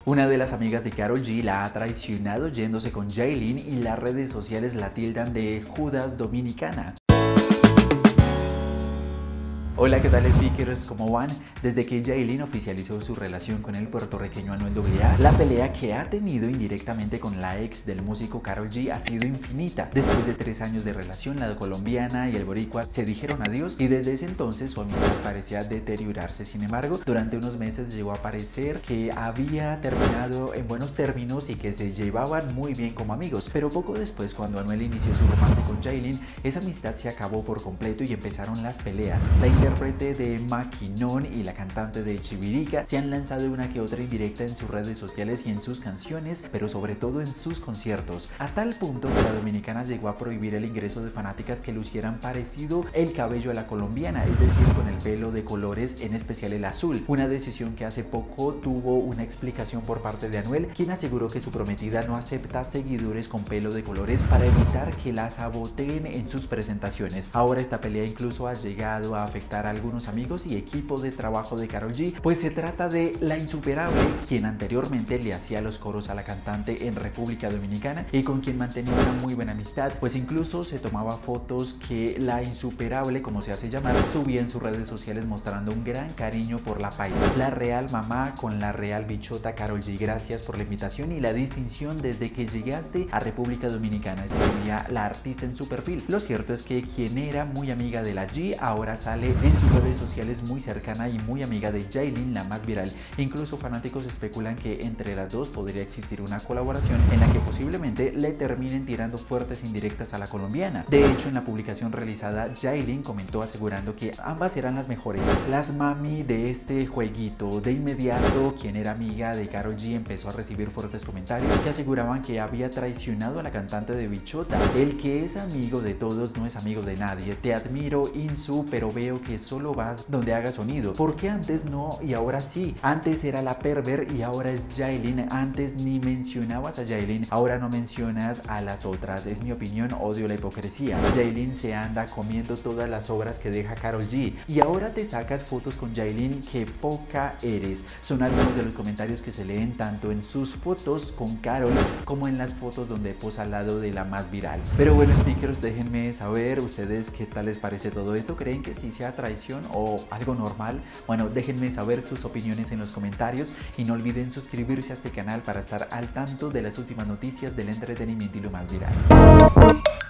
Una de las amigas de Karol G la ha traicionado yéndose con Yailin y las redes sociales la tildan de Judas Dominicana. Hola, ¿qué tal, speakers? ¿Cómo van? Desde que Yailin oficializó su relación con el puertorriqueño Anuel AA, la pelea que ha tenido indirectamente con la ex del músico Karol G ha sido infinita. Después de 3 años de relación, la colombiana y el boricua se dijeron adiós y desde ese entonces su amistad parecía deteriorarse. Sin embargo, durante unos meses llegó a parecer que había terminado en buenos términos y que se llevaban muy bien como amigos. Pero poco después, cuando Anuel inició su romance con Yailin, esa amistad se acabó por completo y empezaron las peleas. La intérprete de Maquinón y la cantante de Chivirica se han lanzado una que otra indirecta en sus redes sociales y en sus canciones, pero sobre todo en sus conciertos, a tal punto que la dominicana llegó a prohibir el ingreso de fanáticas que lucieran parecido el cabello a la colombiana, es decir, con el pelo de colores, en especial el azul, una decisión que hace poco tuvo una explicación por parte de Anuel, quien aseguró que su prometida no acepta seguidores con pelo de colores para evitar que la saboteen en sus presentaciones. Ahora esta pelea incluso ha llegado a afectar a algunos amigos y equipo de trabajo de Karol G, pues se trata de La Insuperable, quien anteriormente le hacía los coros a la cantante en República Dominicana y con quien mantenía una muy buena amistad, pues incluso se tomaba fotos que La Insuperable, como se hace llamar, subía en sus redes sociales mostrando un gran cariño por la paisa, la real mamá con la real bichota Karol G. Gracias por la invitación y la distinción desde que llegaste a República Dominicana, escribía la artista en su perfil. Lo cierto es que quien era muy amiga de la G ahora sale en sus redes sociales muy cercana y muy amiga de Yailin, la más viral. Incluso fanáticos especulan que entre las dos podría existir una colaboración en la que posiblemente le terminen tirando fuertes indirectas a la colombiana. De hecho, en la publicación realizada, Yailin comentó asegurando que ambas eran las mejores, las mami de este jueguito. De inmediato, quien era amiga de Karol G empezó a recibir fuertes comentarios que aseguraban que había traicionado a la cantante de bichota. El que es amigo de todos no es amigo de nadie. Te admiro, Insu, pero veo que solo vas donde haga sonido. ¿Por qué antes no y ahora sí? Antes era la perver y ahora es Yailin. Antes ni mencionabas a Yailin, ahora no mencionas a las otras. Es mi opinión, odio la hipocresía. Yailin se anda comiendo todas las obras que deja Karol G y ahora te sacas fotos con Yailin, que poca eres. Son algunos de los comentarios que se leen tanto en sus fotos con Karol como en las fotos donde posa al lado de la más viral. Pero bueno, speakers, déjenme saber ustedes qué tal les parece todo esto. ¿Creen que sí sea traición o algo normal? Bueno, déjenme saber sus opiniones en los comentarios y no olviden suscribirse a este canal para estar al tanto de las últimas noticias del entretenimiento y lo más viral.